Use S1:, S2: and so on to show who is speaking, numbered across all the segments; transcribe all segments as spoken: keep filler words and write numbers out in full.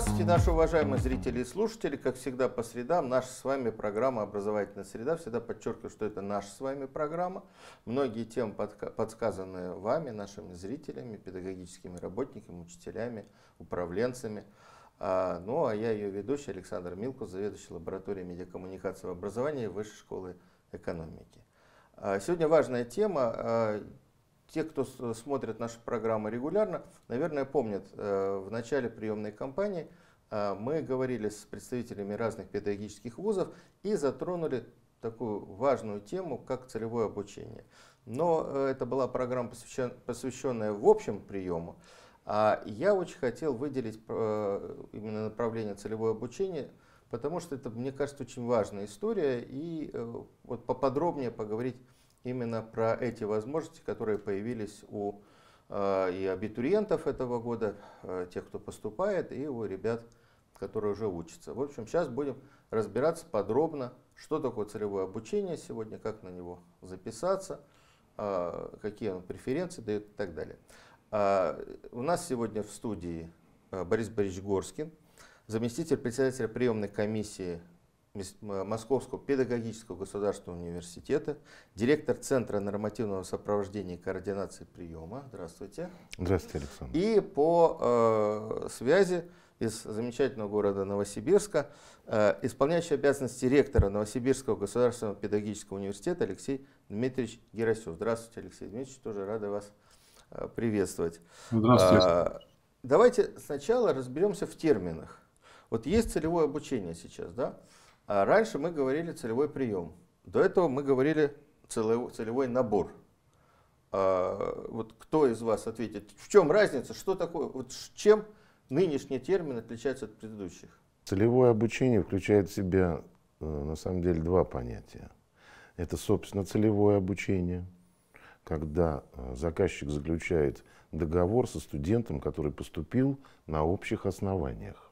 S1: Здравствуйте, наши уважаемые зрители и слушатели. Как всегда по средам наша с вами программа «Образовательная среда». Всегда подчеркиваю, что это наша с вами программа. Многие темы подсказаны вами, нашими зрителями, педагогическими работниками, учителями, управленцами. Ну а я ее ведущий Александр Милкус, заведующий лабораторией медиакоммуникации в образовании Высшей школы экономики. Сегодня важная тема. Те, кто смотрит нашу программу регулярно, наверное, помнят, в начале приемной кампании мы говорили с представителями разных педагогических вузов и затронули такую важную тему, как целевое обучение. Но это была программа, посвященная в общем приему. А я очень хотел выделить именно направление целевое обучение, потому что это, мне кажется, очень важная история, и вот поподробнее поговорить именно про эти возможности, которые появились у э, и абитуриентов этого года, э, тех, кто поступает, и у ребят, которые уже учатся. В общем, сейчас будем разбираться подробно, что такое целевое обучение сегодня, как на него записаться, э, какие он преференции дает и так далее. Э, у нас сегодня в студии Борис Борисович Горскин, заместитель председателя приемной комиссии Московского педагогического государственного университета, директор Центра нормативного сопровождения и координации приема. Здравствуйте.
S2: Здравствуйте, Александр.
S1: И по э, связи из замечательного города Новосибирска, э, исполняющий обязанности ректора Новосибирского государственного педагогического университета Алексей Дмитриевич Герасев. Здравствуйте, Алексей Дмитриевич, тоже рада вас э, приветствовать.
S3: Здравствуйте.
S1: Э, давайте сначала разберемся в терминах. Вот есть целевое обучение сейчас, да? А раньше мы говорили целевой прием. До этого мы говорили целевой, целевой набор. А, вот кто из вас ответит, в чем разница, что такое, вот чем нынешний термин отличается от предыдущих?
S2: Целевое обучение включает в себя, на самом деле, два понятия. Это, собственно, целевое обучение, когда заказчик заключает договор со студентом, который поступил на общих основаниях.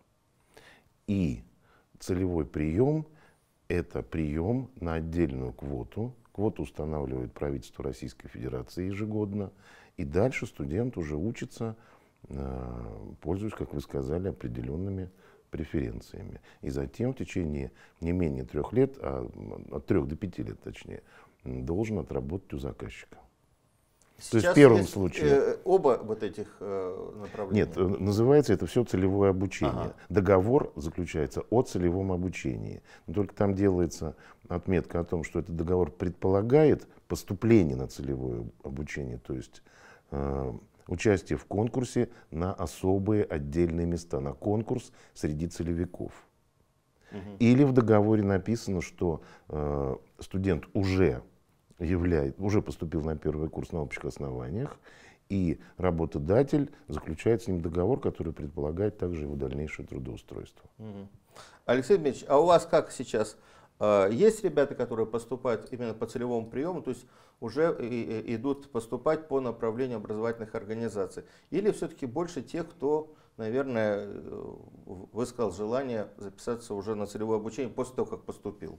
S2: И целевой прием – это прием на отдельную квоту. Квоту устанавливает правительство Российской Федерации ежегодно. И дальше студент уже учится, пользуясь, как вы сказали, определенными преференциями. И затем в течение не менее трех лет, а от трех до пяти лет точнее, должен отработать у заказчика.
S1: Сейчас
S2: То есть в первом
S1: есть,
S2: случае...
S1: Э, оба вот этих э, направления?
S2: Нет, называется это все целевое обучение.
S1: Ага.
S2: Договор заключается о целевом обучении. Но только там делается отметка о том, что этот договор предполагает поступление на целевое обучение, то есть э, участие в конкурсе на особые отдельные места, на конкурс среди целевиков. Угу. Или в договоре написано, что э, студент уже являет, уже поступил на первый курс на общих основаниях, и работодатель заключает с ним договор, который предполагает также его дальнейшее трудоустройство.
S1: Угу. Алексей Дмитриевич, а у вас как сейчас? Есть ребята, которые поступают именно по целевому приему, то есть уже идут поступать по направлению образовательных организаций? Или все-таки больше тех, кто, наверное, высказал желание записаться уже на целевое обучение после того, как поступил?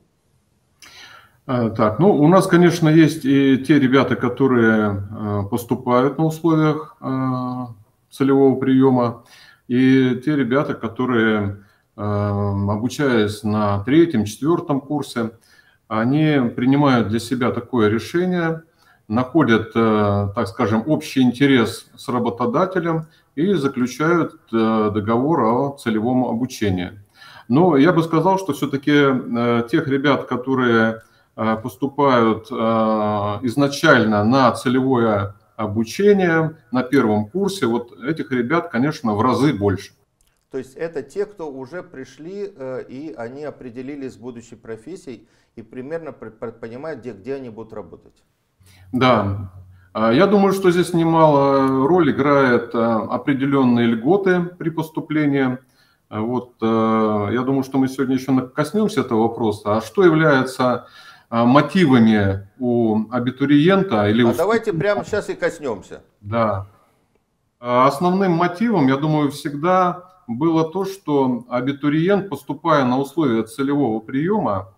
S3: Так, ну у нас, конечно, есть и те ребята, которые поступают на условиях целевого приема, и те ребята, которые, обучаясь на третьем, четвертом курсе, они принимают для себя такое решение, находят, так скажем, общий интерес с работодателем и заключают договор о целевом обучении. Но я бы сказал, что все-таки тех ребят, которые поступают изначально на целевое обучение на первом курсе, вот этих ребят, конечно, в разы больше.
S1: То есть это те, кто уже пришли и они определились с будущей профессией и примерно понимают, где, где они будут работать?
S3: Да, я думаю, что здесь немало роль играет определенные льготы при поступлении. Вот, я думаю, что мы сегодня еще коснемся этого вопроса. А что является мотивами у абитуриента? Или
S1: а
S3: у...
S1: давайте прямо сейчас и коснемся.
S3: Да. Основным мотивом, я думаю, всегда было то, что абитуриент, поступая на условия целевого приема,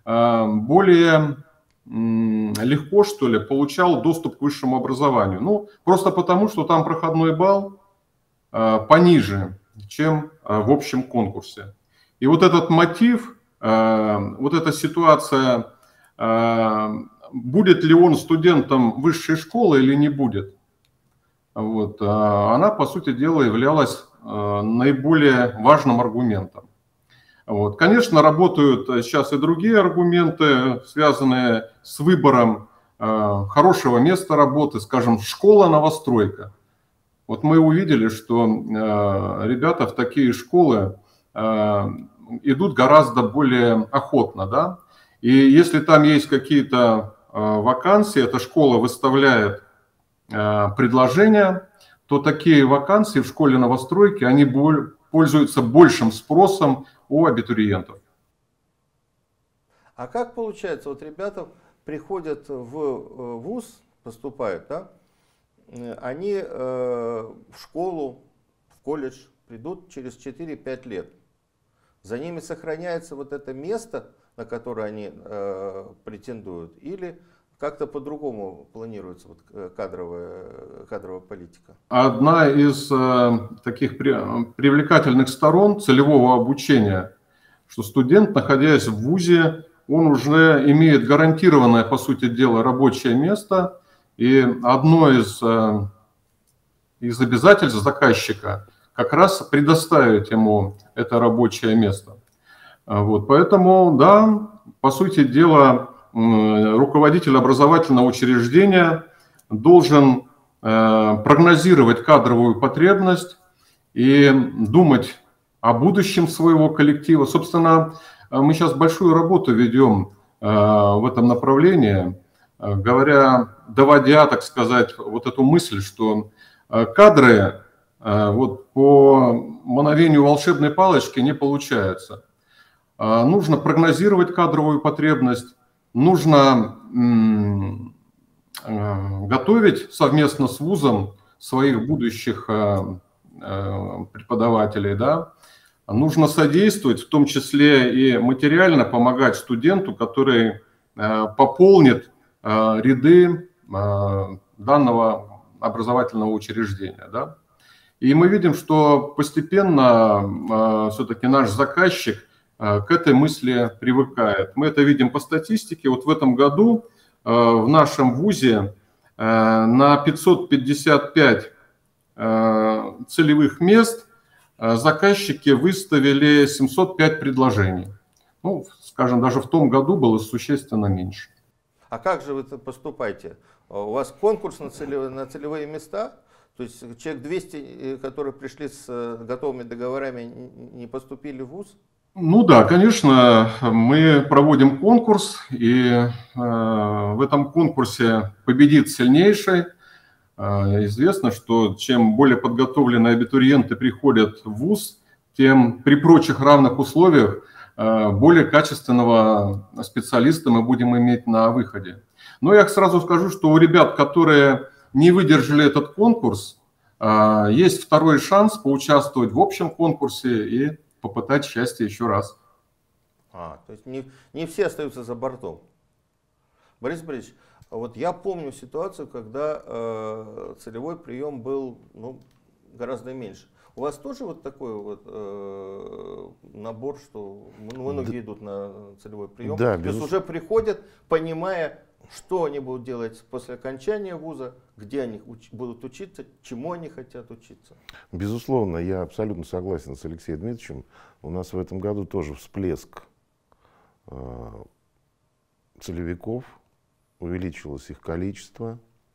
S3: более легко, что ли, получал доступ к высшему образованию. Ну, просто потому, что там проходной балл пониже, чем в общем конкурсе. И вот этот мотив, вот эта ситуация, будет ли он студентом высшей школы или не будет, вот, она, по сути дела, являлась наиболее важным аргументом. Вот. Конечно, работают сейчас и другие аргументы, связанные с выбором э, хорошего места работы, скажем, школа-новостройка. Вот мы увидели, что э, ребята в такие школы э, идут гораздо более охотно, да? И если там есть какие-то э, вакансии, эта школа выставляет э, предложения, то такие вакансии в школе-новостройке, они боль, пользуются большим спросом у абитуриентов.
S1: А как получается, вот ребята приходят в вуз, поступают, да? Они э, в школу, в колледж придут через четыре-пять лет. За ними сохраняется вот это место, на которое они э, претендуют, или как-то по-другому планируется вот кадровая, кадровая политика?
S3: Одна из э, таких при, привлекательных сторон целевого обучения, что студент, находясь в вузе, он уже имеет гарантированное, по сути дела, рабочее место. И одно из, э, из обязательств заказчика как раз предоставить ему это рабочее место. Вот, поэтому, да, по сути дела, руководитель образовательного учреждения должен э, прогнозировать кадровую потребность и думать о будущем своего коллектива. Собственно, мы сейчас большую работу ведем э, в этом направлении, э, говоря, доводя, так сказать, вот эту мысль, что э, кадры э, вот по мановению волшебной палочки не получаются. Э, нужно прогнозировать кадровую потребность. Нужно готовить совместно с вузом своих будущих преподавателей, да? Нужно содействовать, в том числе и материально помогать студенту, который пополнит ряды данного образовательного учреждения, да? И мы видим, что постепенно все-таки наш заказчик к этой мысли привыкает. Мы это видим по статистике. Вот в этом году в нашем вузе на пятьсот пятьдесят пять целевых мест заказчики выставили семьсот пять предложений. Ну, скажем, даже в том году было существенно меньше.
S1: А как же вы поступаете? У вас конкурс на целевые, на целевые места? То есть человек двести, которые пришли с готовыми договорами, не поступили в вуз?
S3: Ну да, конечно, мы проводим конкурс, и э, в этом конкурсе победит сильнейший. Э, известно, что чем более подготовленные абитуриенты приходят в вуз, тем при прочих равных условиях э, более качественного специалиста мы будем иметь на выходе. Но я сразу скажу, что у ребят, которые не выдержали этот конкурс, э, есть второй шанс поучаствовать в общем конкурсе и попытать счастье еще раз.
S1: А, то есть не, не все остаются за бортом. Борис Борисович, вот я помню ситуацию, когда э, целевой прием был ну, гораздо меньше. У вас тоже вот такой вот э, набор, что многие да, идут на целевой прием?
S2: Да,
S1: то есть уже приходят, понимая, что они будут делать после окончания вуза, где они уч будут учиться, чему они хотят учиться.
S2: Безусловно, я абсолютно согласен с Алексеем Дмитриевичем. У нас в этом году тоже всплеск э, целевиков, увеличилось их количество.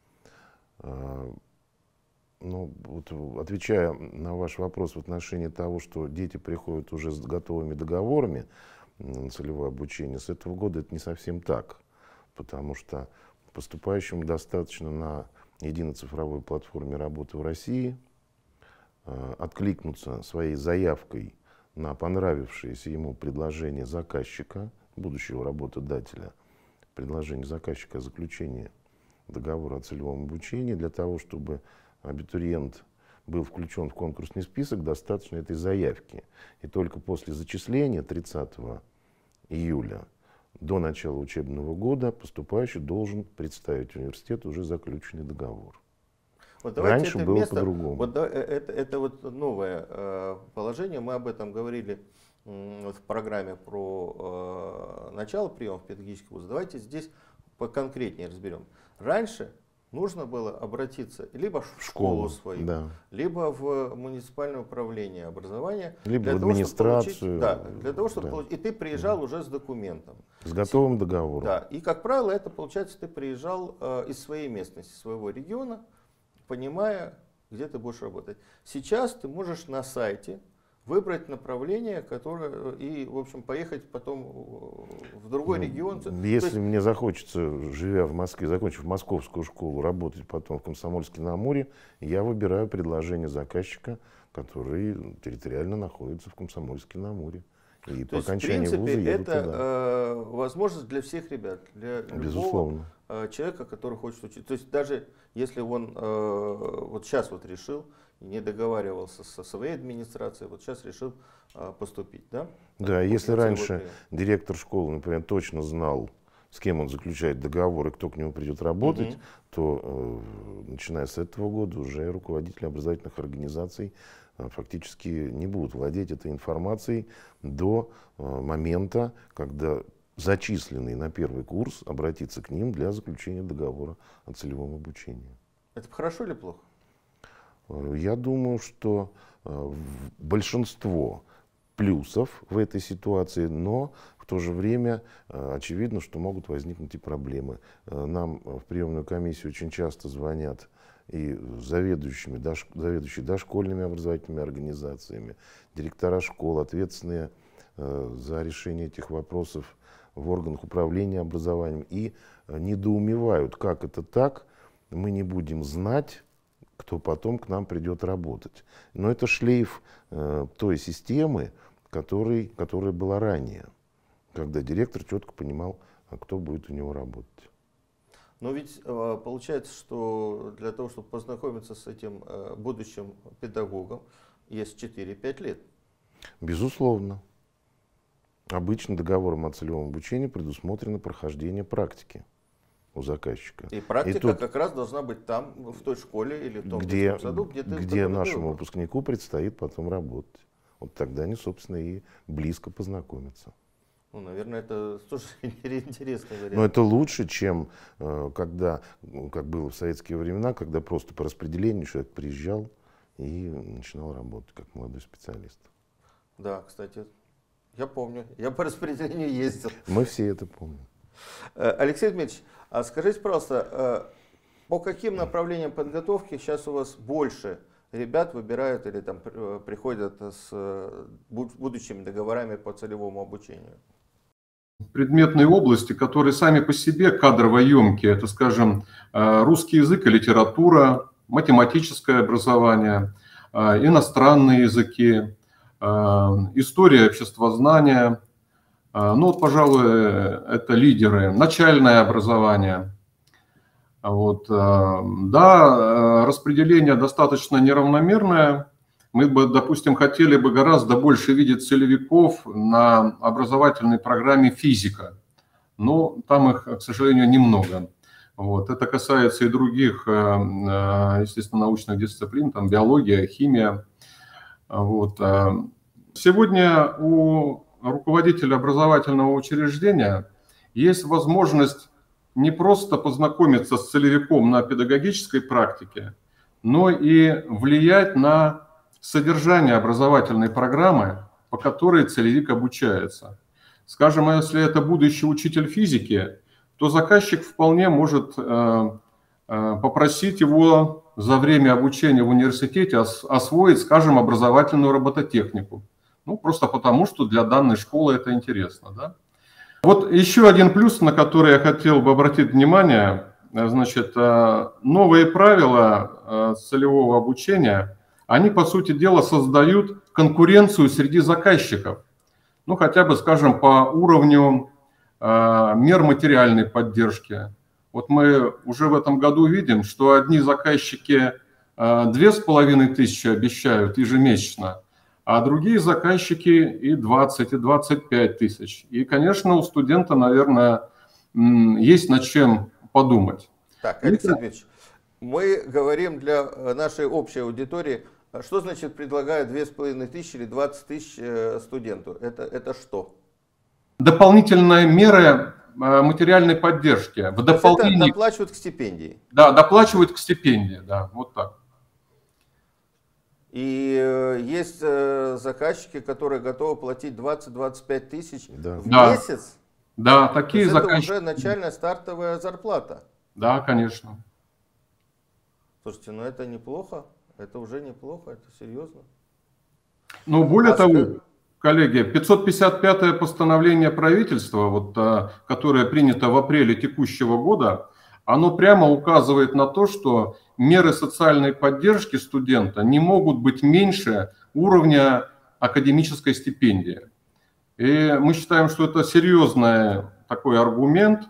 S2: Э, ну, вот, отвечая на ваш вопрос в отношении того, что дети приходят уже с готовыми договорами на целевое обучение, с этого года это не совсем так. Потому что поступающим достаточно на единой цифровой платформе работы в России э, откликнуться своей заявкой на понравившееся ему предложение заказчика, будущего работодателя, предложение заказчика о заключении договора о целевом обучении. Для того, чтобы абитуриент был включен в конкурсный список, достаточно этой заявки. И только после зачисления тридцатого июля до начала учебного года поступающий должен представить университету уже заключенный договор.
S1: Вот
S2: Раньше
S1: это
S2: было
S1: вместо,
S2: по-другому.
S1: Вот, да, это, это вот новое э, положение, мы об этом говорили э, вот в программе про э, начало приема в педагогический вуз. Давайте здесь поконкретнее разберем. Раньше нужно было обратиться либо в школу, школу свою, да. либо в муниципальное управление образования,
S2: либо в администрацию.
S1: Того, получить, да, для того, чтобы да. получить, и ты приезжал да. уже с документом.
S2: С готовым договором.
S1: Да, и как правило это получается, ты приезжал э, из своей местности, своего региона, понимая, где ты будешь работать. Сейчас ты можешь на сайте выбрать направление, которое и, в общем, поехать потом в другой ну, регион.
S2: Если есть... мне захочется, живя в Москве, закончив московскую школу, работать потом в Комсомольске-на-Амуре, я выбираю предложение заказчика, который территориально находится в Комсомольске-на-Амуре. И
S1: То
S2: по
S1: есть,
S2: окончании
S1: в принципе,
S2: вуза еду
S1: это
S2: туда.
S1: Э, возможность для всех ребят, для
S2: Безусловно.
S1: любого э, человека, который хочет учиться. То есть даже если он э, вот сейчас вот решил, не договаривался со своей администрацией, вот сейчас решил э, поступить, да?
S2: Да, вот если раньше прием. директор школы, например, точно знал, с кем он заключает договор и кто к нему придет работать, угу. то э, начиная с этого года уже руководители образовательных организаций фактически не будут владеть этой информацией до э, момента, когда зачисленный на первый курс обратится к ним для заключения договора о целевом обучении.
S1: Это хорошо или плохо?
S2: Э, я думаю, что э, большинство плюсов в этой ситуации, но в то же время э, очевидно, что могут возникнуть и проблемы. Э, нам в приемную комиссию очень часто звонят и заведующими, дош, заведующие дошкольными образовательными организациями, директора школ, ответственные э, за решение этих вопросов в органах управления образованием, и э, недоумевают, как это так, мы не будем знать, кто потом к нам придет работать. Но это шлейф э, той системы, который, которая была ранее, когда директор четко понимал, кто будет у него работать.
S1: Но ведь э, получается, что для того, чтобы познакомиться с этим э, будущим педагогом, есть четыре-пять лет.
S2: Безусловно. Обычно договором о целевом обучении предусмотрено прохождение практики у заказчика.
S1: И практика и тут, как раз должна быть там, в той школе или в том
S2: где,
S1: саду, где, ты
S2: где нашему выпускнику предстоит потом работать. Вот тогда они, собственно, и близко познакомятся.
S1: Ну, наверное, это тоже интересный вариант.
S2: Но это лучше, чем когда, как было в советские времена, когда просто по распределению человек приезжал и начинал работать как молодой специалист.
S1: Да, кстати, я помню. Я по распределению ездил.
S2: Мы все это помним.
S1: Алексей Дмитриевич, а скажите, пожалуйста, по каким направлениям подготовки сейчас у вас больше ребят выбирают или там приходят с будущими договорами по целевому обучению?
S3: Предметные области, которые сами по себе кадрово емкие, это, скажем, русский язык и литература, математическое образование, иностранные языки, история обществознания. Ну, вот, пожалуй, это лидеры. Начальное образование. Вот. Да, распределение достаточно неравномерное. Мы бы, допустим, хотели бы гораздо больше видеть целевиков на образовательной программе физика, но там их, к сожалению, немного. Вот. Это касается и других, естественно, научных дисциплин, там биология, химия. Вот. Сегодня у руководителя образовательного учреждения есть возможность не просто познакомиться с целевиком на педагогической практике, но и влиять на содержание образовательной программы, по которой целевик обучается. Скажем, если это будущий учитель физики, то заказчик вполне может э, э, попросить его за время обучения в университете ос, освоить, скажем, образовательную робототехнику. Ну, просто потому, что для данной школы это интересно. Да? Вот еще один плюс, на который я хотел бы обратить внимание, значит, э, новые правила э, целевого обучения, они, по сути дела, создают конкуренцию среди заказчиков. Ну, хотя бы, скажем, по уровню э, мер материальной поддержки. Вот мы уже в этом году видим, что одни заказчики э, две с половиной тысячи обещают ежемесячно, а другие заказчики и двадцать, и двадцать пять тысяч. И, конечно, у студента, наверное, есть над чем подумать.
S1: Так, Алексей Дмитриевич, Мы говорим для нашей общей аудитории, что значит предлагают две с половиной тысячи или двадцать тысяч студенту? Это, это что?
S3: Дополнительные меры материальной поддержки. В дополнение...
S1: Это доплачивают к стипендии?
S3: Да, доплачивают к стипендии, да, вот так.
S1: И есть заказчики, которые готовы платить двадцать-двадцать пять тысяч
S2: да.
S1: в
S3: да.
S1: месяц?
S3: Да, такие
S1: То есть
S3: заказчики.
S1: это уже начальная стартовая зарплата?
S3: Да, конечно.
S1: Слушайте, ну это неплохо, это уже неплохо, это серьезно.
S3: Ну, более
S1: а
S3: того,
S1: скажи...
S3: коллеги, пятьсот пятьдесят пятое постановление правительства, вот, которое принято в апреле текущего года, оно прямо указывает на то, что меры социальной поддержки студента не могут быть меньше уровня академической стипендии. И мы считаем, что это серьезный такой аргумент,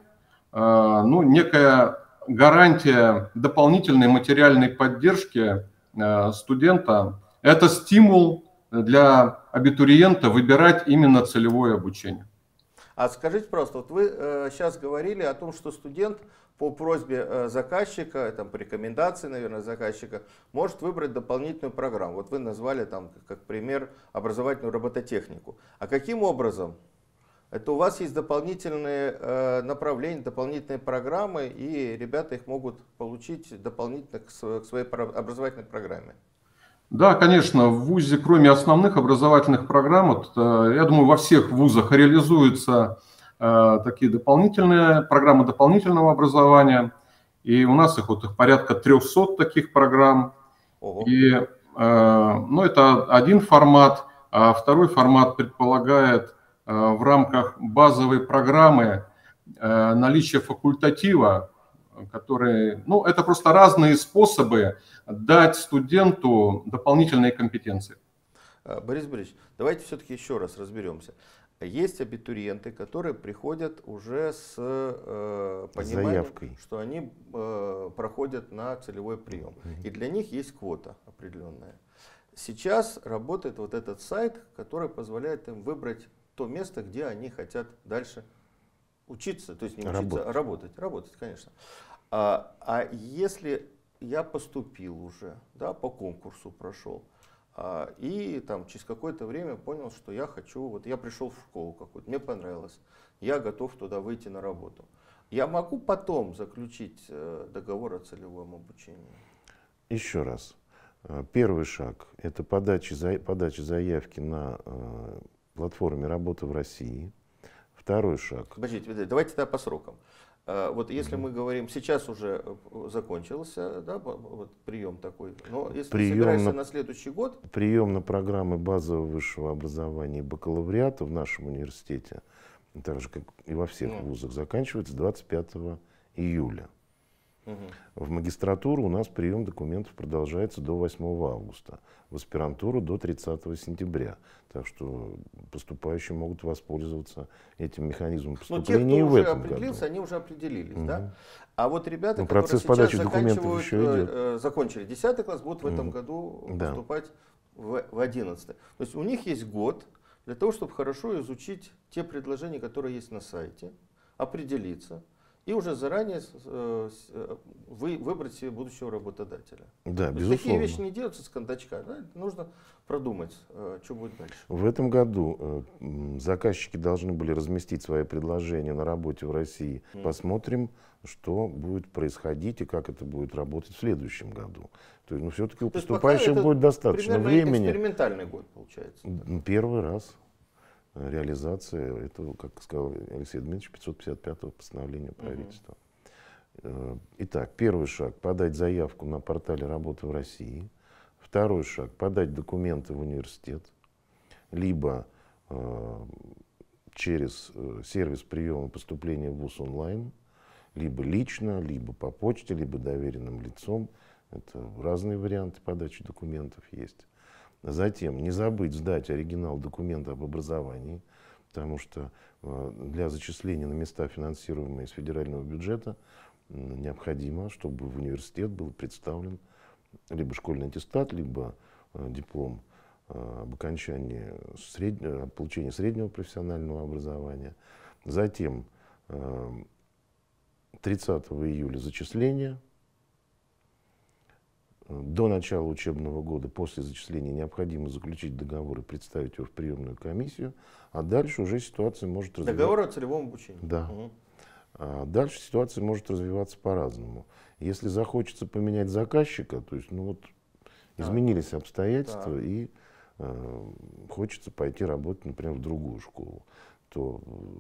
S3: ну, некая гарантия дополнительной материальной поддержки студента. Это стимул для абитуриента выбирать именно целевое обучение.
S1: А скажите просто, вот вы э, сейчас говорили о том, что студент по просьбе э, заказчика, там, по рекомендации, наверное, заказчика, может выбрать дополнительную программу. Вот вы назвали там, как пример, образовательную робототехнику. А каким образом? Это у вас есть дополнительные э, направления, дополнительные программы, и ребята их могут получить дополнительно к, к своей образовательной программе.
S3: Да, конечно, в ВУЗе, кроме основных образовательных программ, вот, я думаю, во всех вузах реализуются э, такие дополнительные программы дополнительного образования. И у нас их, вот, их порядка трёхсот таких программ.
S1: Ого.
S3: И, э, ну, это один формат, а второй формат предполагает э, в рамках базовой программы э, наличие факультатива, которые, ну, это просто разные способы дать студенту дополнительные компетенции.
S1: Борис Борисович, давайте все-таки еще раз разберемся. Есть абитуриенты, которые приходят уже с э, пониманием,
S2: заявкой,
S1: что они э, проходят на целевой прием. И для них есть квота определенная. Сейчас работает вот этот сайт, который позволяет им выбрать то место, где они хотят дальше учиться, то есть не учиться,
S2: работать.
S1: а работать. Работать, конечно. А, а если я поступил уже, да, по конкурсу прошел, а, и там через какое-то время понял, что я хочу, вот я пришел в школу какую-то, мне понравилось, я готов туда выйти на работу. Я могу потом заключить э, договор о целевом обучении?
S2: Еще раз. Первый шаг – это подача, подача заявки на э, платформе «Работа в России». Второй шаг.
S1: Подождите, давайте тогда по срокам. Вот если мы говорим, сейчас уже закончился, да, вот прием такой, но если прием ты собираешься на, на следующий год...
S2: Прием на программы базового высшего образования и бакалавриата в нашем университете, так же как и во всех ну. вузах, заканчивается двадцать пятого июля. Угу. В магистратуру у нас прием документов продолжается до восьмого августа, в аспирантуру до тридцатого сентября. Так что поступающие могут воспользоваться этим механизмом поступления и в этом году.
S1: Но те, кто уже определился, они уже определились, угу. да? А вот ребята,
S2: ну,
S1: которые сейчас заканчивают,
S2: еще идет.
S1: Э, закончили десятый класс, будут в этом
S2: угу.
S1: году
S2: да.
S1: поступать в, в одиннадцатый. То есть у них есть год для того, чтобы хорошо изучить те предложения, которые есть на сайте, определиться. И уже заранее э, вы, выбрать себе будущего работодателя.
S2: Да,
S1: безусловно. Такие вещи не делаются с кондачка. Да? Нужно продумать, э, что будет дальше.
S2: В этом году э, заказчики должны были разместить свои предложения на работе в России. Mm. Посмотрим, что будет происходить и как это будет работать в следующем году. То есть, ну, все-таки у поступающих будет достаточно времени.
S1: Экспериментальный год получается.
S2: Первый раз. Реализация этого, как сказал Алексей Дмитриевич, пятьсот пятьдесят пятого постановления правительства. Uh-huh. Итак, первый шаг – подать заявку на портале «Работа в России». Второй шаг – подать документы в университет, либо э, через э, сервис приема поступления в ВУЗ онлайн, либо лично, либо по почте, либо доверенным лицом. Это разные варианты подачи документов есть. Затем не забыть сдать оригинал документа об образовании, потому что э, для зачисления на места, финансируемые из федерального бюджета, э, необходимо, чтобы в университет был представлен либо школьный аттестат, либо э, диплом э, об окончании среднего, об получении среднего профессионального образования. Затем э, тридцатого июля зачисление. до начала учебного года, после зачисления, необходимо заключить договор и представить его в приемную комиссию, а дальше уже ситуация может развиваться.
S1: Договор о целевом обучении.
S2: Да.
S1: Угу.
S2: А дальше ситуация может развиваться по-разному. Если захочется поменять заказчика, то есть, ну вот, изменились обстоятельства, да. и э, хочется пойти работать, например, в другую школу, то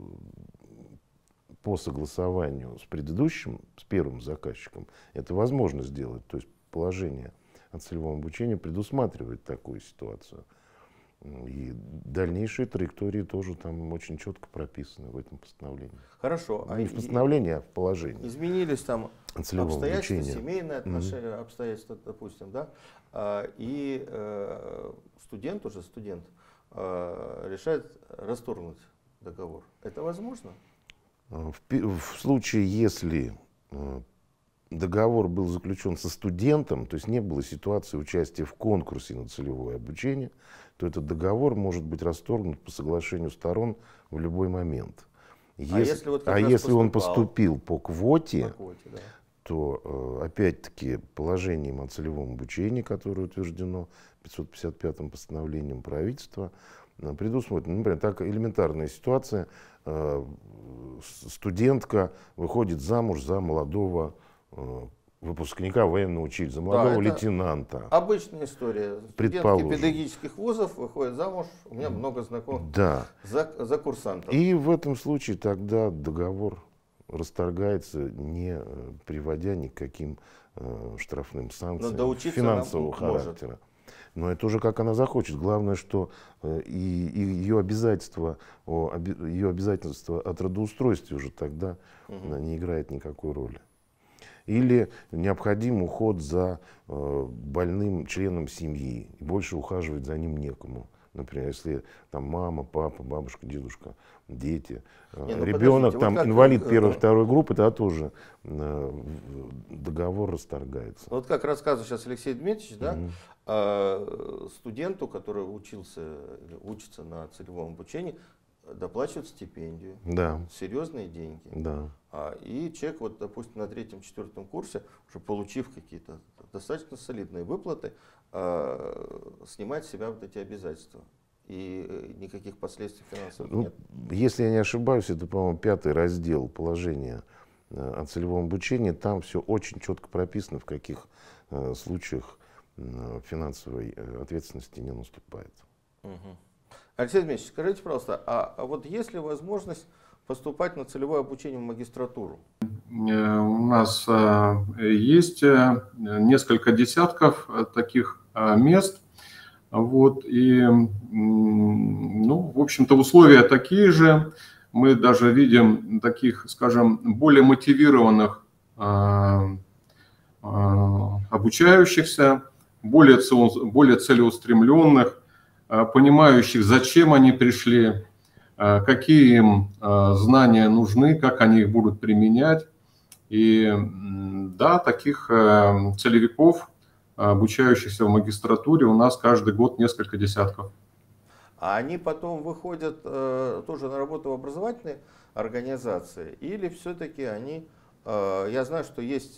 S2: по согласованию с предыдущим, с первым заказчиком, это возможно сделать. То есть положение о целевом обучении предусматривает такую ситуацию. И дальнейшие траектории тоже там очень четко прописаны в этом постановлении.
S1: Хорошо.
S2: Не в постановлении, а в положении.
S1: Изменились там обстоятельства,
S2: обучения.
S1: Семейные отношения, mm-hmm. обстоятельства, допустим, да, и э, студент, уже студент, э, решает расторгнуть договор. Это возможно?
S2: В, в случае, если э, договор был заключен со студентом, то есть не было ситуации участия в конкурсе на целевое обучение, то этот договор может быть расторгнут по соглашению сторон в любой момент. Если, а если, вот а если он поступил по квоте, по квоте да. то опять-таки положением о целевом обучении, которое утверждено пятьсот пятьдесят пятым постановлением правительства, предусмотрено, например, так элементарная ситуация, студентка выходит замуж за молодого выпускника военного училища, за молодого да, лейтенанта.
S1: Обычная история. Студентки педагогических вузов выходят замуж, у меня много знакомых,
S2: да.
S1: за, за курсантов.
S2: И в этом случае тогда договор расторгается, не приводя ни к каким э, штрафным санкциям финансового характера. Может. Но это уже как она захочет. Главное, что э, и, и ее обязательства, о, оби, ее обязательства о трудоустройстве уже тогда угу. не играет никакой роли. Или необходим уход за э, больным членом семьи, и больше ухаживать за ним некому. Например, если там мама, папа, бабушка, дедушка, дети, э, Не, ну ребенок, там вот инвалид как, первой, э, второй группы, тогда тоже э, договор расторгается.
S1: Вот как рассказывает сейчас Алексей Дмитриевич, да, mm-hmm. э, студенту, который учился, учится на целевом обучении, доплачивают стипендию,
S2: да.
S1: серьезные деньги.
S2: Да.
S1: А, и человек, вот, допустим, на третьем-четвертом курсе, уже получив какие-то достаточно солидные выплаты, а, снимает с себя вот эти обязательства. И никаких последствий финансовых
S2: ну,
S1: нет.
S2: Если я не ошибаюсь, это, по-моему, пятый раздел положения о целевом обучении. Там все очень четко прописано, в каких э, случаях э, финансовой ответственности не наступает.
S1: Угу. Алексей Дмитриевич, скажите, пожалуйста, а, а вот есть ли возможность поступать на целевое обучение в магистратуру?
S3: У нас э, есть э, несколько десятков э, таких э, мест. Вот, и, ну, в общем-то, условия такие же. Мы даже видим таких, скажем, более мотивированных э, э, обучающихся, более, более целеустремленных, понимающих, зачем они пришли, какие им знания нужны, как они их будут применять. И да, таких целевиков, обучающихся в магистратуре, у нас каждый год несколько десятков.
S1: А они потом выходят тоже на работу в образовательные организации? Или все-таки они, я знаю, что есть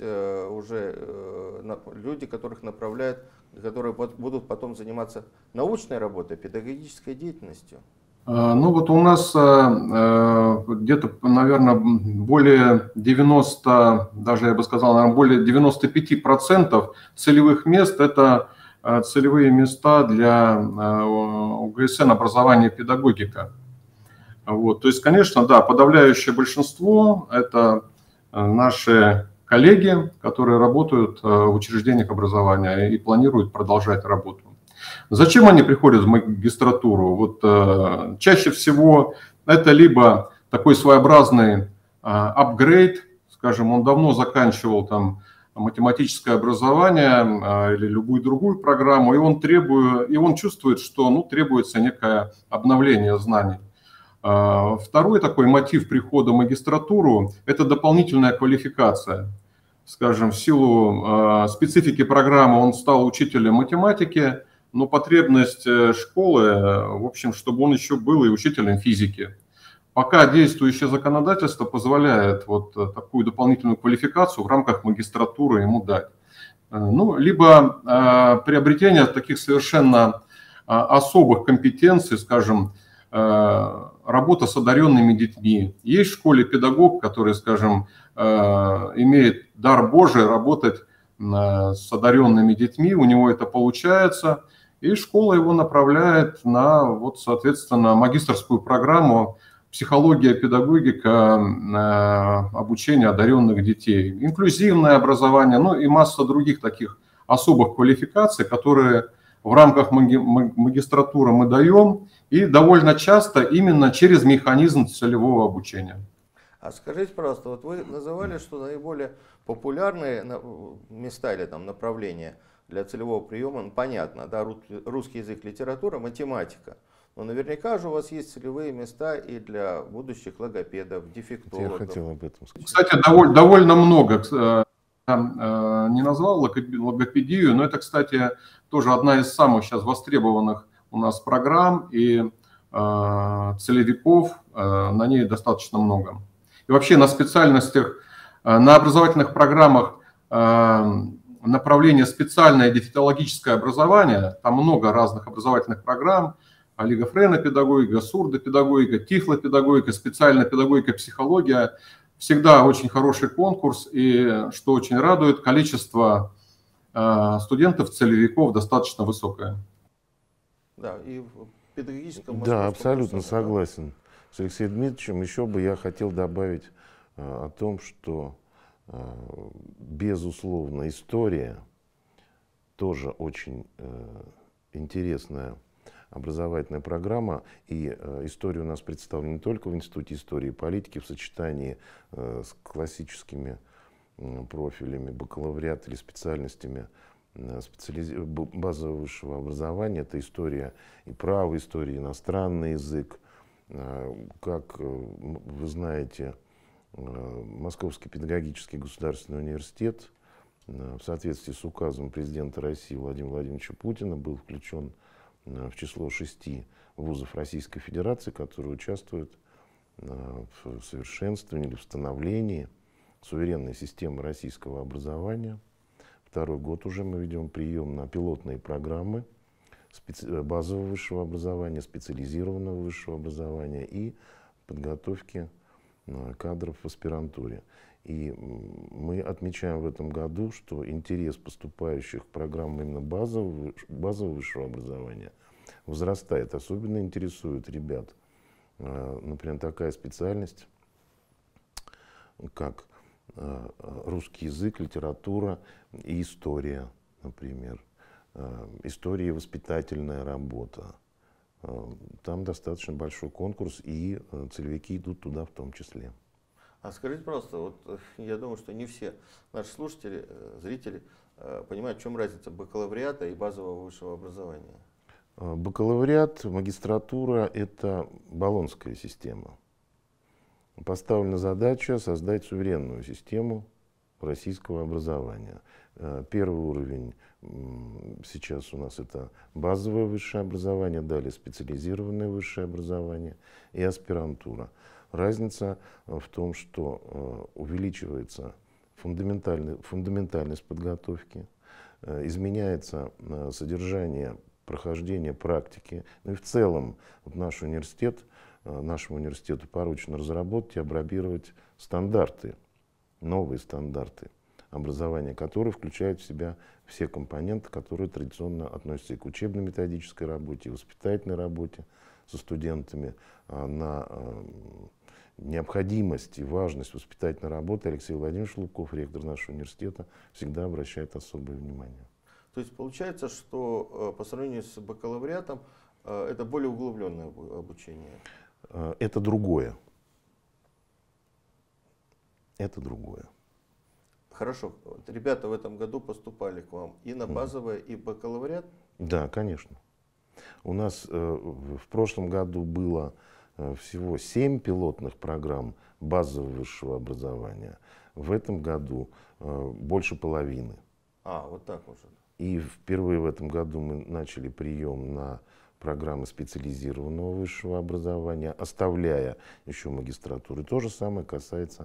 S1: уже люди, которых направляют, которые будут потом заниматься научной работой, педагогической деятельностью?
S3: Ну вот у нас где-то, наверное, более девяноста, даже я бы сказал, наверное, более девяноста пяти процентов целевых мест – это целевые места для УГСН образования и педагогика. Вот. То есть, конечно, да, подавляющее большинство – это наши коллеги, которые работают в учреждениях образования и планируют продолжать работу. Зачем они приходят в магистратуру? Вот, э, чаще всего это либо такой своеобразный э, апгрейд, скажем, он давно заканчивал там математическое образование э, или любую другую программу, и он требует, и он чувствует, что ну, требуется некое обновление знаний. Э, второй такой мотив прихода в магистратуру – это дополнительная квалификация. Скажем, в силу э, специфики программы он стал учителем математики, но потребность школы, в общем, чтобы он еще был и учителем физики. Пока действующее законодательство позволяет вот такую дополнительную квалификацию в рамках магистратуры ему дать. Ну, либо э, приобретение таких совершенно э, особых компетенций, скажем, э, работа с одаренными детьми. Есть в школе педагог, который, скажем, э, имеет дар Божий работать э, с одаренными детьми, у него это получается, и школа его направляет на, вот, соответственно, магистерскую программу «Психология, педагогика, обучение одаренных детей», инклюзивное образование, ну и масса других таких особых квалификаций, которые в рамках магистратуры мы даем, и довольно часто именно через механизм целевого обучения.
S1: А скажите, пожалуйста, вот вы называли, что наиболее популярные места или там направления для целевого приема, ну, понятно, да, русский язык, литература, математика. Но наверняка же у вас есть целевые места и для будущих логопедов, дефектологов.
S2: Я хотел об этом сказать.
S3: Кстати, довольно, довольно много. Я не назвал логопедию, но это, кстати, тоже одна из самых сейчас востребованных у нас программ, и целевиков на ней достаточно много. И вообще на специальностях, на образовательных программах направление специальное дефектологическое образование, там много разных образовательных программ, олигофренопедагогика, сурдопедагогика, тифлопедагогика, специальная педагогика, психология. Всегда очень хороший конкурс, и, что очень радует, количество студентов-целевиков достаточно высокое.
S1: Да, и в педагогическом...
S2: Да, абсолютно согласен с Алексеем Дмитриевичем. Еще бы я хотел добавить о том, что, безусловно, история тоже очень интересная образовательная программа, и э, история у нас представлена не только в Институте истории и политики в сочетании э, с классическими э, профилями бакалавриата или специальностями э, специализ... базового высшего образования. Это история и право, история, иностранный язык. Э, как э, вы знаете, э, Московский педагогический государственный университет э, в соответствии с указом президента России Владимира Владимировича Путина был включен в число шести вузов Российской Федерации, которые участвуют в совершенствовании или в становлении суверенной системы российского образования. Второй год уже мы ведем прием на пилотные программы базового высшего образования, специализированного высшего образования и подготовки кадров в аспирантуре. И мы отмечаем в этом году, что интерес поступающих в программы именно базового, базового высшего образования возрастает. Особенно интересует ребят, например, такая специальность, как русский язык, литература и история, например. История и воспитательная работа. Там достаточно большой конкурс, и целевики идут туда в том числе.
S1: А скажите, пожалуйста, вот я думаю, что не все наши слушатели, зрители понимают, в чем разница бакалавриата и базового высшего образования.
S2: Бакалавриат, магистратура – это болонская система. Поставлена задача создать суверенную систему российского образования. Первый уровень сейчас у нас это базовое высшее образование, далее специализированное высшее образование и аспирантура. Разница в том, что увеличивается фундаментальный, фундаментальность подготовки, изменяется содержание прохождения практики. Ну и в целом вот наш университет, нашему университету поручено разработать и апробировать стандарты, новые стандарты образования, которые включают в себя все компоненты, которые традиционно относятся и к учебно-методической работе, и воспитательной работе со студентами. На необходимость и важность воспитательной работы Алексей Владимирович Лубков, ректор нашего университета, всегда обращает особое внимание.
S1: То есть получается, что по сравнению с бакалавриатом это более углубленное обучение?
S2: Это другое. Это другое.
S1: Хорошо. Вот ребята в этом году поступали к вам и на базовое, и бакалавриат?
S2: Да, конечно. У нас в прошлом году было всего семь пилотных программ базового высшего образования. В этом году больше половины.
S1: А, вот так уже.
S2: И впервые в этом году мы начали прием на программы специализированного высшего образования, оставляя еще магистратуру. То же самое касается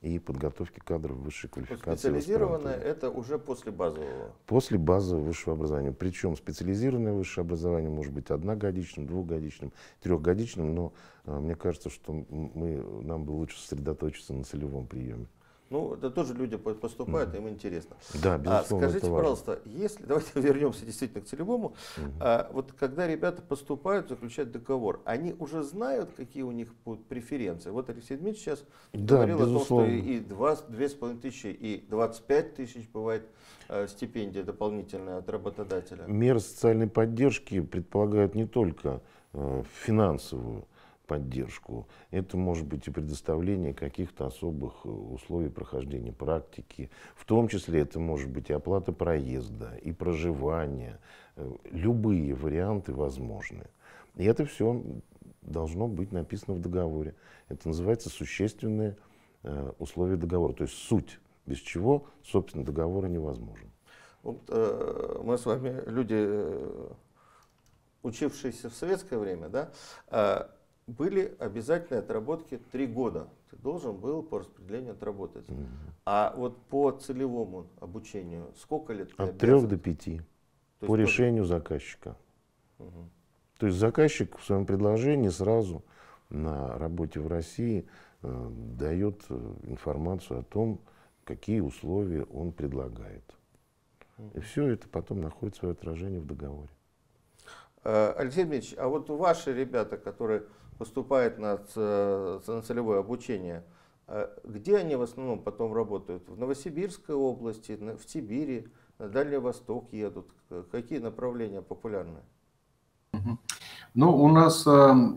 S2: и подготовки кадров высшей квалификации.
S1: Специализированное это уже после базового?
S2: После базового высшего образования. Причем специализированное высшее образование может быть одногодичным, двухгодичным, трехгодичным, но э, мне кажется, что мы, нам бы лучше сосредоточиться на целевом приеме.
S1: Ну, это тоже люди поступают, mm-hmm. им интересно.
S2: Да, безусловно,
S1: а скажите,
S2: это
S1: пожалуйста, если, давайте вернемся действительно к целевому, mm-hmm. а, вот когда ребята поступают, заключают договор, они уже знают, какие у них будут преференции? Вот Алексей Дмитриевич сейчас да, говорил безусловно. о том, что и две с половиной тысячи, и двадцать пять тысяч бывает э, стипендия дополнительная от работодателя.
S2: Меры социальной поддержки предполагают не только э, финансовую поддержку. Это может быть и предоставление каких-то особых условий прохождения практики. В том числе это может быть и оплата проезда, и проживания. Любые варианты возможны. И это все должно быть написано в договоре. Это называется существенные условия договора. То есть суть, без чего, собственно, договора невозможен.
S1: Вот, э, мы с вами люди, э, учившиеся в советское время, да, э, были обязательные отработки три года. Ты должен был по распределению отработать. Mm-hmm. А вот по целевому обучению сколько лет ты
S2: От
S1: обязан?
S2: трех до пяти. То по решению тоже? заказчика. Mm-hmm. То есть заказчик в своем предложении сразу на работе в России э, дает информацию о том, какие условия он предлагает. Mm-hmm. И все это потом находит свое отражение в договоре.
S1: Алексей Дмитриевич, а вот ваши ребята, которые поступают на, на целевое обучение, где они в основном потом работают? В Новосибирской области, в Сибири, на Дальний Восток едут? Какие направления популярны?
S3: Ну, у нас э,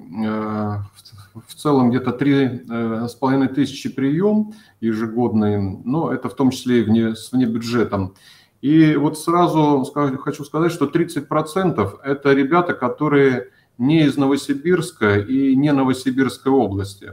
S3: в целом где-то три с половиной тысячи прием ежегодный, но это в том числе и вне, с внебюджетом. И вот сразу хочу сказать, что тридцать процентов это ребята, которые не из Новосибирска и не Новосибирской области.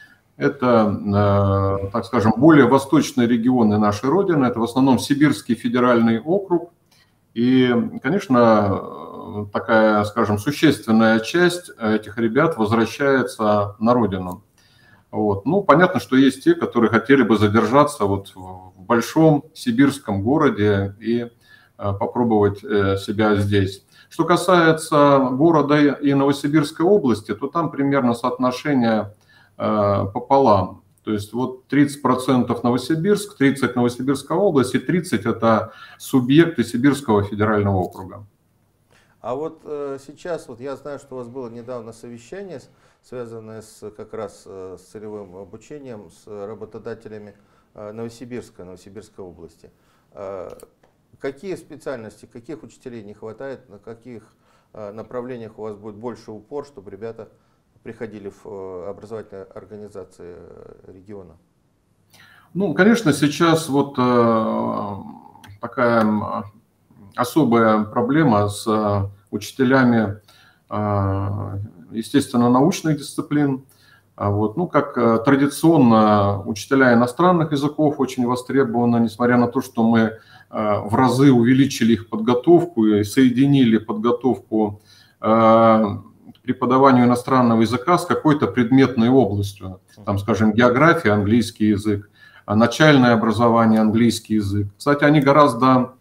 S3: Это, так скажем, более восточные регионы нашей Родины, это в основном Сибирский федеральный округ. И, конечно, такая, скажем, существенная часть этих ребят возвращается на родину. Вот. Ну, понятно, что есть те, которые хотели бы задержаться вот в большом сибирском городе и попробовать себя здесь. Что касается города и Новосибирской области, то там примерно соотношение пополам. То есть вот тридцать процентов Новосибирск, тридцать процентов Новосибирская область и тридцать процентов это субъекты Сибирского федерального округа.
S1: А вот э, сейчас, вот я знаю, что у вас было недавно совещание, связанное с, как раз э, с целевым обучением, с работодателями э, Новосибирска, Новосибирской области. Э, какие специальности, каких учителей не хватает, на каких э, направлениях у вас будет больше упор, чтобы ребята приходили в э, образовательные организации э, региона?
S3: Ну, конечно, сейчас вот э, такая особая проблема с учителями, естественно, научных дисциплин. Вот. Ну, как традиционно, учителя иностранных языков очень востребованы, несмотря на то, что мы в разы увеличили их подготовку и соединили подготовку к преподаванию иностранного языка с какой-то предметной областью. Там, скажем, география, английский язык, начальное образование, английский язык. Кстати, они гораздо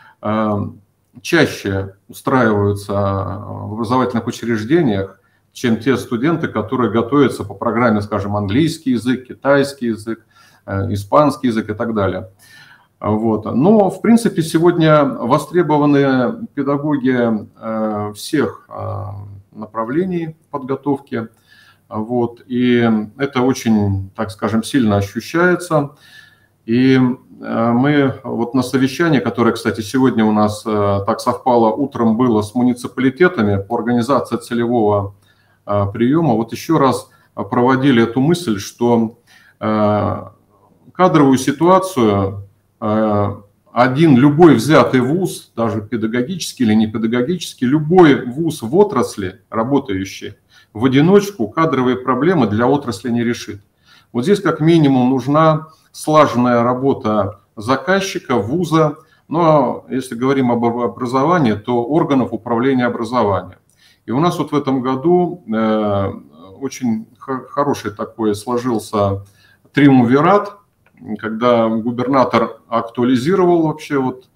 S3: чаще устраиваются в образовательных учреждениях, чем те студенты, которые готовятся по программе, скажем, английский язык, китайский язык, испанский язык и так далее. Вот. Но, в принципе, сегодня востребованы педагоги всех направлений подготовки. Вот. И это очень, так скажем, сильно ощущается. И мы вот на совещании, которое, кстати, сегодня у нас так совпало, утром было с муниципалитетами по организации целевого приема, вот еще раз проводили эту мысль, что кадровую ситуацию один любой взятый вуз, даже педагогический или не педагогический, любой вуз в отрасли, работающий в одиночку, кадровые проблемы для отрасли не решит. Вот здесь как минимум нужна слаженная работа заказчика, вуза, но если говорим об образовании, то органов управления образованием. И у нас вот в этом году э, очень хороший такой сложился триумвират когда губернатор актуализировал вообще вот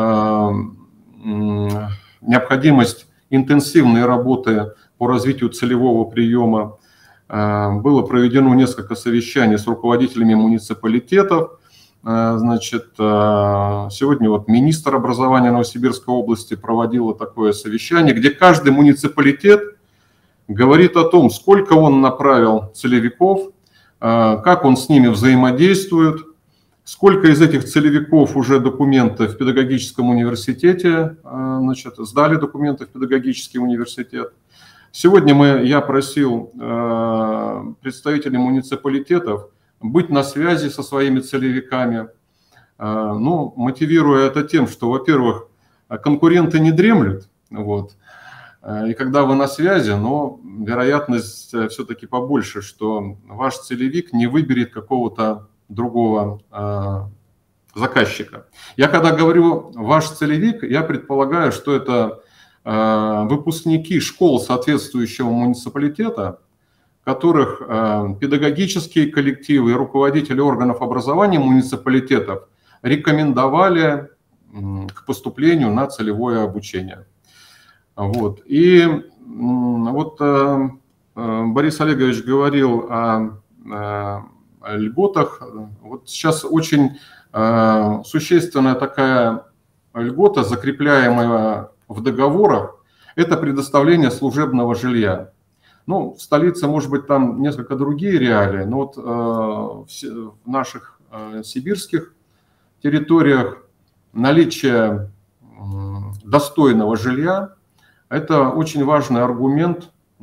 S3: необходимость интенсивной работы по развитию целевого приема. Было проведено несколько совещаний с руководителями муниципалитетов. Значит, сегодня вот министр образования Новосибирской области проводила такое совещание, где каждый муниципалитет говорит о том, сколько он направил целевиков, как он с ними взаимодействует, сколько из этих целевиков уже документы в педагогическом университете, значит, сдали документы в педагогический университет. Сегодня мы, я просил представителей муниципалитетов быть на связи со своими целевиками, ну, мотивируя это тем, что, во-первых, конкуренты не дремлют, вот, и когда вы на связи, но вероятность все-таки побольше, что ваш целевик не выберет какого-то другого заказчика. Я когда говорю «ваш целевик», я предполагаю, что это выпускники школ соответствующего муниципалитета, которых педагогические коллективы и руководители органов образования муниципалитетов рекомендовали к поступлению на целевое обучение. Вот. И вот Борис Олегович говорил о, о льготах. Вот сейчас очень существенная такая льгота, закрепляемая в договорах, это предоставление служебного жилья. Ну, в столице, может быть, там несколько другие реалии, но вот э, в наших э, сибирских территориях наличие э, достойного жилья – это очень важный аргумент, э,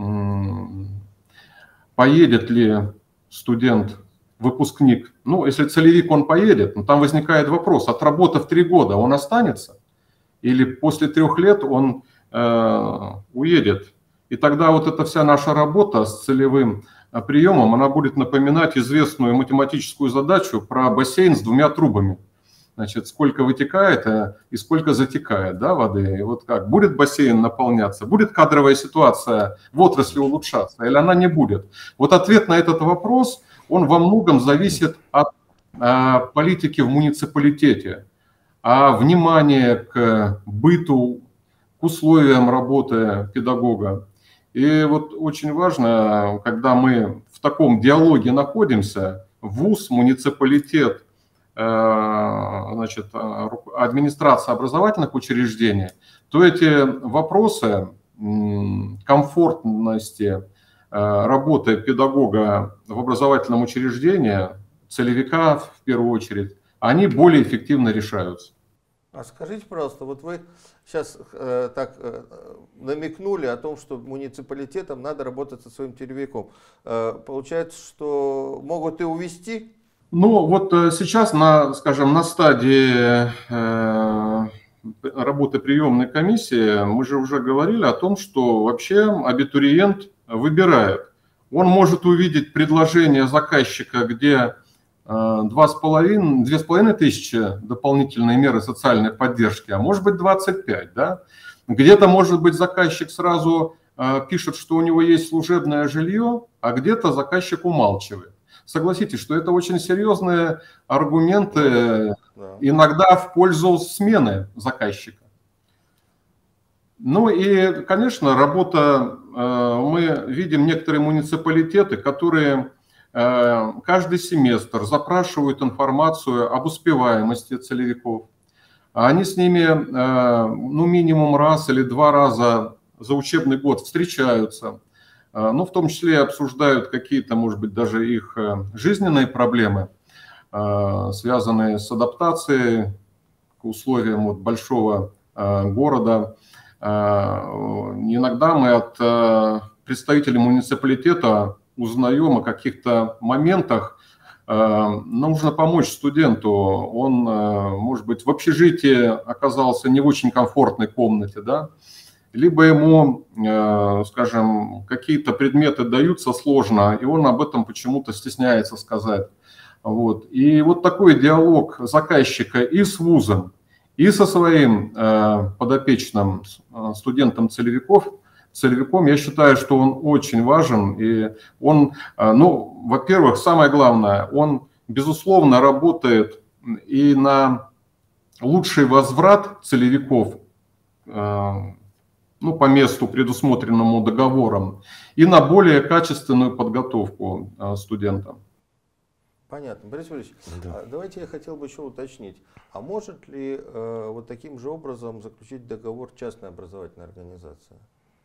S3: поедет ли студент, выпускник. Ну, если целевик, он поедет, но там возникает вопрос, отработав три года, он останется? Или после трех лет он э, уедет? И тогда вот эта вся наша работа с целевым приемом, она будет напоминать известную математическую задачу про бассейн с двумя трубами. Значит, сколько вытекает и сколько затекает, да, воды. И вот как, будет бассейн наполняться, будет кадровая ситуация в отрасли улучшаться или она не будет? Вот ответ на этот вопрос, он во многом зависит от а, политики в муниципалитете, а внимание к быту, к условиям работы педагога. И вот очень важно, когда мы в таком диалоге находимся, вуз, муниципалитет, значит, администрация образовательных учреждений, то эти вопросы комфортности работы педагога в образовательном учреждении, целевика в первую очередь, они более эффективно решаются.
S1: А скажите, пожалуйста, вот вы сейчас э, так э, намекнули о том, что муниципалитетам надо работать со своим целевиком. Э, получается, что могут и увести?
S3: Ну, вот э, сейчас, на, скажем, на стадии э, работы приемной комиссии мы же уже говорили о том, что вообще абитуриент выбирает. Он может увидеть предложение заказчика, где Два с половиной, две с половиной тысячи дополнительные меры социальной поддержки, а может быть двадцать пять, да? Где-то, может быть, заказчик сразу э, пишет, что у него есть служебное жилье, а где-то заказчик умалчивает. Согласитесь, что это очень серьезные аргументы, да, иногда в пользу смены заказчика. Ну и, конечно, работа, э, мы видим некоторые муниципалитеты, которые каждый семестр запрашивают информацию об успеваемости целевиков. Они с ними ну, минимум раз или два раза за учебный год встречаются, ну, в том числе обсуждают какие-то, может быть, даже их жизненные проблемы, связанные с адаптацией к условиям вот большого города. Иногда мы от представителей муниципалитета узнаем о каких-то моментах, нужно помочь студенту, он, может быть, в общежитии оказался не в очень комфортной комнате, да, либо ему, скажем, какие-то предметы даются сложно, и он об этом почему-то стесняется сказать. Вот. И вот такой диалог заказчика и с вузом, и со своим подопечным студентом целевиков, целевиком, я считаю, что он очень важен, и он, ну, во-первых, самое главное, он безусловно, работает и на лучший возврат целевиков, ну, по месту, предусмотренному договором, и на более качественную подготовку студентам.
S1: Понятно. Борис Валерьевич,
S2: Да.
S1: давайте я хотел бы еще уточнить, а может ли э, вот таким же образом заключить договор частная образовательная организация?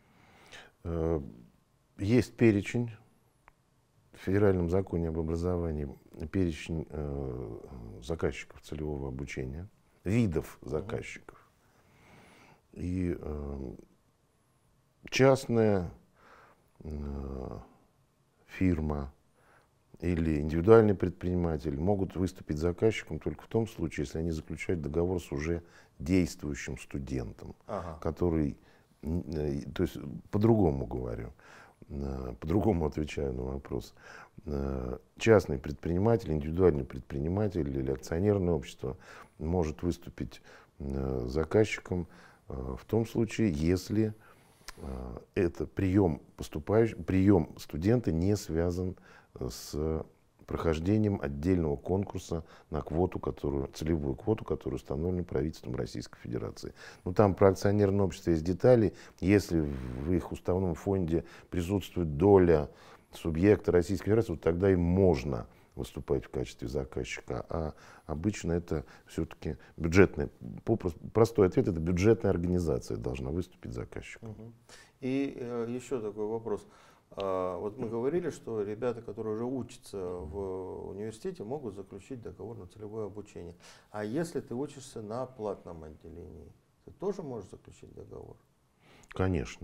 S2: Есть перечень в Федеральном законе об образовании, перечень э, заказчиков целевого обучения, видов заказчиков. И э, частная э, фирма или индивидуальный предприниматель могут выступить заказчиком только в том случае, если они заключают договор с уже действующим студентом,
S1: Ага.
S2: который, э, то есть по-другому говорю, э, по-другому отвечаю на вопрос. Э, частный предприниматель, индивидуальный предприниматель или акционерное общество может выступить э, заказчиком в том случае, если э, это прием, поступающий, прием студента не связан с прохождением отдельного конкурса на квоту, которую, целевую квоту, которая установлена правительством Российской Федерации. Ну, там про акционерное общество есть детали. Если в их уставном фонде присутствует доля субъекта Российской Федерации, вот тогда им можно выступать в качестве заказчика, а обычно это все-таки бюджетная, простой ответ, это бюджетная организация должна выступить заказчиком.
S1: Угу. И э, еще такой вопрос. А, вот мы говорили, что ребята, которые уже учатся в университете, могут заключить договор на целевое обучение. А если ты учишься на платном отделении, ты тоже можешь заключить договор?
S2: Конечно.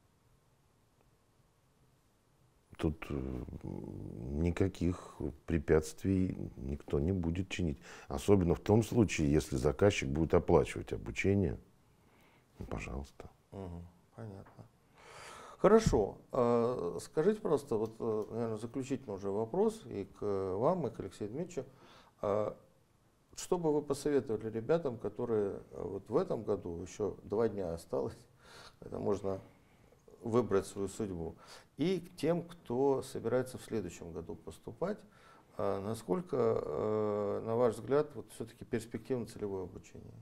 S2: Тут никаких препятствий никто не будет чинить. Особенно в том случае, если заказчик будет оплачивать обучение. Ну, пожалуйста.
S1: Угу, понятно. Хорошо. А, скажите, пожалуйста, вот, наверное, заключительный уже вопрос и к вам, и к Алексею Дмитриевичу. А, что бы вы посоветовали ребятам, которые вот в этом году, еще два дня осталось, это можно выбрать свою судьбу, и к тем, кто собирается в следующем году поступать, а, насколько, а, на ваш взгляд, вот все-таки перспективно целевое обучение?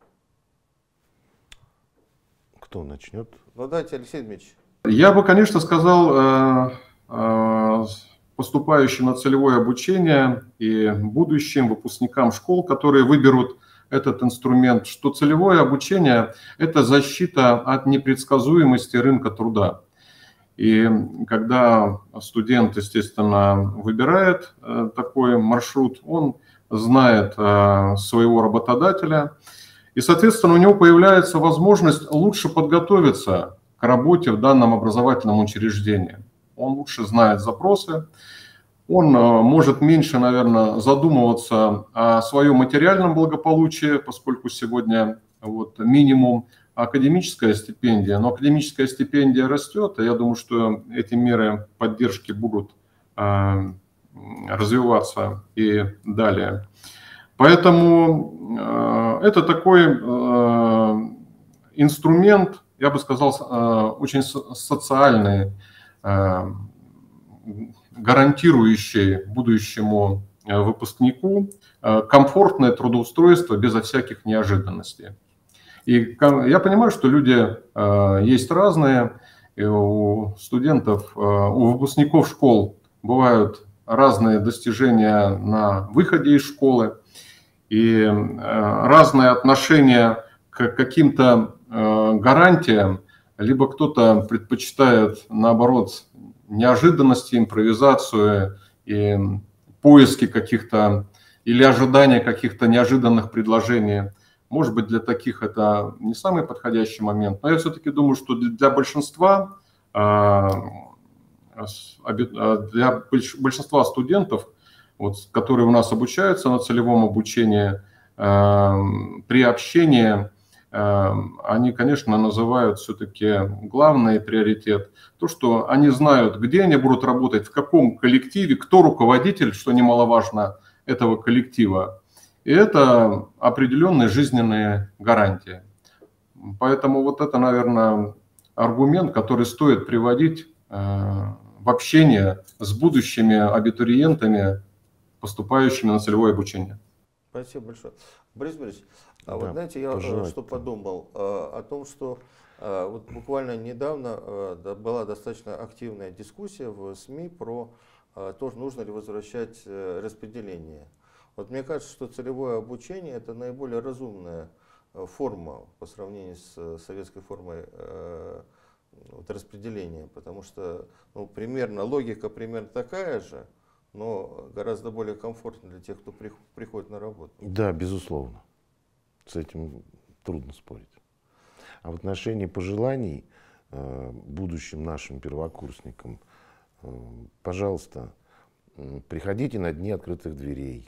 S2: Кто начнет?
S1: Ну, давайте, Алексей Дмитриевич.
S3: Я бы, конечно, сказал э, э, поступающим на целевое обучение и будущим выпускникам школ, которые выберут этот инструмент, что целевое обучение – это защита от непредсказуемости рынка труда. И когда студент, естественно, выбирает э, такой маршрут, он знает э, своего работодателя, и, соответственно, у него появляется возможность лучше подготовиться к работе в данном образовательном учреждении. Он лучше знает запросы, он может меньше, наверное, задумываться о своем материальном благополучии, поскольку сегодня вот минимум академическая стипендия, но академическая стипендия растет, и я думаю, что эти меры поддержки будут э, развиваться и далее. Поэтому э, это такой э, инструмент, я бы сказал, э, очень социальный, э, гарантирующий будущему выпускнику комфортное трудоустройство безо всяких неожиданностей. И я понимаю, что люди есть разные, и у студентов, у выпускников школ бывают разные достижения на выходе из школы и разное отношение к каким-то гарантиям, либо кто-то предпочитает, наоборот, неожиданности, импровизацию и поиски каких-то или ожидания каких-то неожиданных предложений. Может быть, для таких это не самый подходящий момент, но я все-таки думаю, что для большинства, для большинства студентов, вот, которые у нас обучаются на целевом обучении, при общении они, конечно, называют все-таки главный приоритет то, что они знают, где они будут работать, в каком коллективе, кто руководитель, что немаловажно, этого коллектива. И это определенные жизненные гарантии. Поэтому вот это, наверное, аргумент, который стоит приводить в общение с будущими абитуриентами, поступающими на целевое обучение.
S1: Спасибо большое. Борис Борисович, а
S2: Да,
S1: вот знаете, я
S2: пожелать-то.
S1: что подумал о том, что вот буквально недавно была достаточно активная дискуссия в СМИ про то, нужно ли возвращать распределение. Вот мне кажется, что целевое обучение – это наиболее разумная форма по сравнению с советской формой вот, распределения, потому что ну, примерно, логика примерно такая же, но гораздо более комфортно для тех, кто приходит на работу.
S2: Да, безусловно. С этим трудно спорить. А в отношении пожеланий э, будущим нашим первокурсникам, э, пожалуйста, э, приходите на дни открытых дверей,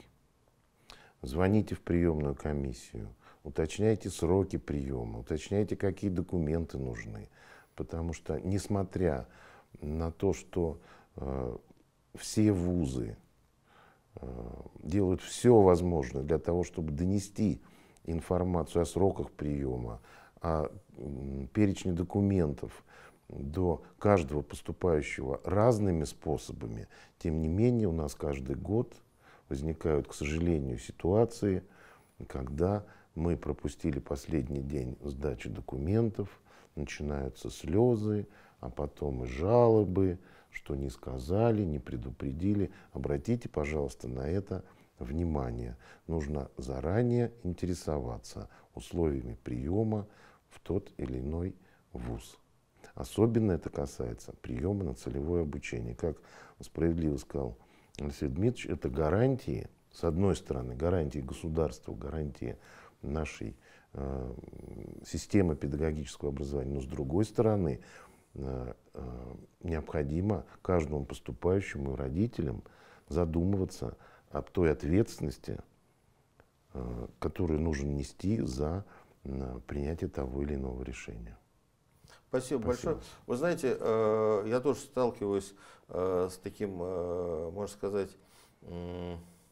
S2: звоните в приемную комиссию, уточняйте сроки приема, уточняйте, какие документы нужны. Потому что, несмотря на то, что э, все вузы э, делают все возможное для того, чтобы донести информацию о сроках приема, о м, перечне документов до каждого поступающего разными способами, тем не менее у нас каждый год возникают, к сожалению, ситуации, когда мы пропустили последний день сдачи документов, начинаются слезы, а потом и жалобы, что не сказали, не предупредили. Обратите, пожалуйста, на это внимание. Нужно заранее интересоваться условиями приема в тот или иной вуз. Особенно это касается приема на целевое обучение. Как справедливо сказал Алексей Дмитриевич, это гарантии, с одной стороны, гарантии государства, гарантии нашей э, системы педагогического образования, но с другой стороны, э, э, необходимо каждому поступающему и родителям задумываться об той ответственности, э, которую нужно нести за э, принятие того или иного решения.
S1: Спасибо,
S2: Спасибо
S1: большое. Вы знаете, э, я тоже сталкиваюсь э, с таким, э, можно сказать, э,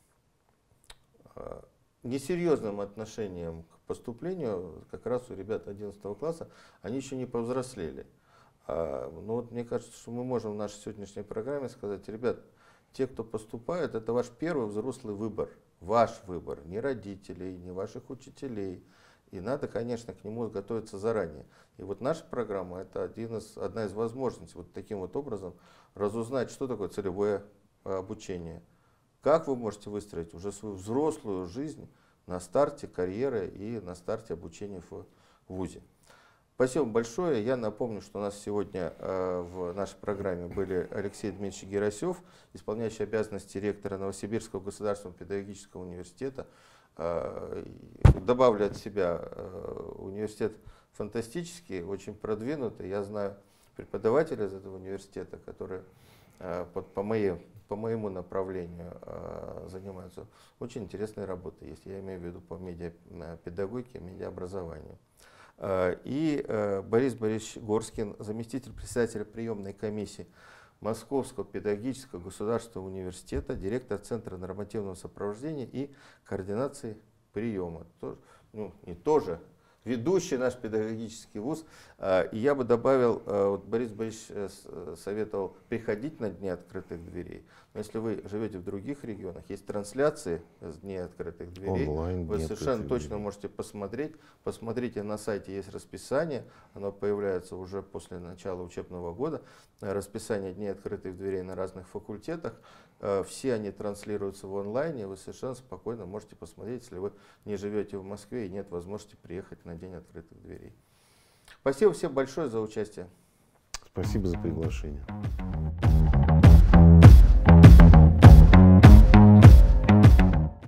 S1: несерьезным отношением к поступлению. Как раз у ребят одиннадцатого класса, они еще не повзрослели. А, ну вот мне кажется, что мы можем в нашей сегодняшней программе сказать: ребят, те, кто поступает, это ваш первый взрослый выбор, ваш выбор, не родителей, не ваших учителей. И надо, конечно, к нему готовиться заранее. И вот наша программа – это один из, одна из возможностей вот таким вот образом разузнать, что такое целевое обучение. Как вы можете выстроить уже свою взрослую жизнь на старте карьеры и на старте обучения в вузе. Спасибо большое. Я напомню, что у нас сегодня э, в нашей программе были Алексей Дмитриевич Герасев, исполняющий обязанности ректора Новосибирского государственного педагогического университета. Э, добавлю от себя, э, университет фантастический, очень продвинутый. Я знаю преподавателя из этого университета, которые э, по, по, моей, по моему направлению э, занимаются. Очень интересной работой есть. Я имею в виду по медиапедагогике, медиаобразованию. И Борис Борисович Горскин, заместитель председателя приемной комиссии Московского педагогического государственного университета, директор Центра нормативного сопровождения и координации приема. Тоже, ну, не тоже, ведущий наш педагогический вуз. И я бы добавил, вот Борис Борисович советовал приходить на дни открытых дверей. Но если вы живете в других регионах, есть трансляции с дней открытых дверей.
S2: Онлайн,
S1: вы совершенно точно
S2: дверей.
S1: можете посмотреть. Посмотрите, на сайте есть расписание. Оно появляется уже после начала учебного года. Расписание дней открытых дверей на разных факультетах. Все они транслируются в онлайне. Вы совершенно спокойно можете посмотреть, если вы не живете в Москве и нет возможности приехать на день открытых дверей. Спасибо всем большое за участие.
S2: Спасибо за приглашение.